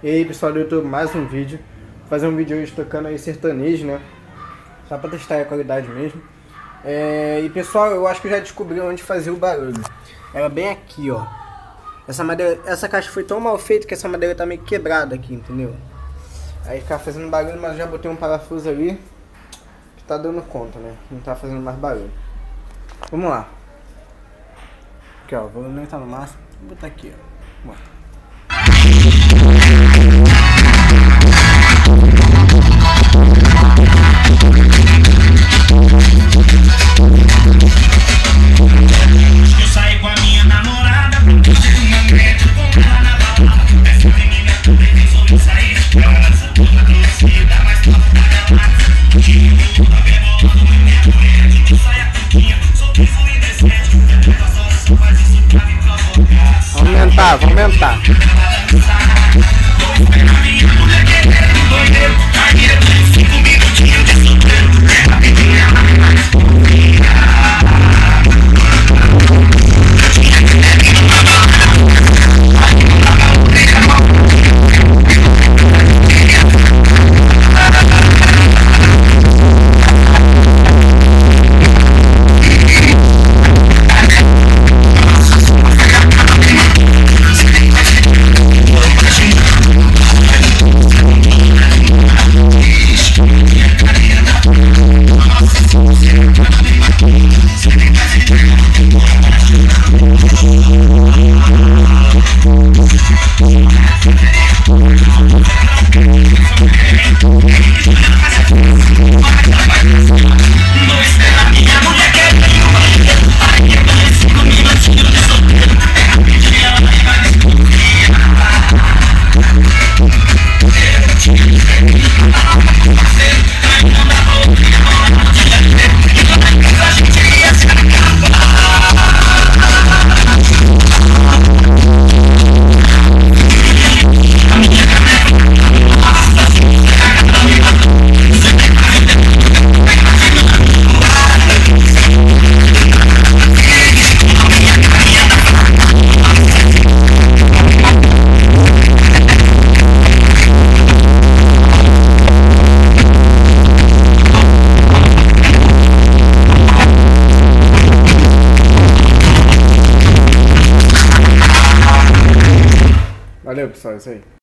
E aí pessoal do YouTube, mais um vídeo. Vou fazer um vídeo hoje tocando aí sertanejo, né? Só pra testar a qualidade mesmo. E pessoal, eu acho que eu já descobri onde fazer o barulho. Era bem aqui, ó. Essa madeira, essa caixa foi tão mal feita que essa madeira tá meio quebrada aqui, entendeu? Aí ficava fazendo barulho, mas eu já botei um parafuso ali que tá dando conta, né? Não tá fazendo mais barulho. Vamos lá. Aqui, ó, vou aumentar no máximo. Vou botar aqui, ó. Bora. Eu saí com a minha namorada, tive uma média com ela na balada. Essa menina também resolveu sair de casa, toda conhecida, mas toda pelada. Tipo, tá rebolando na minha mulher, tipo, saia pouquinho, sorriso indecente. Ela só faz isso pra me provocar. Vou aumentar, vou aumentar. A minha mulher querendo doideiro, aí eu tenho 5 minutinhos de solteiro. A menina ela me faz companhia. Valeu pessoal, é isso aí.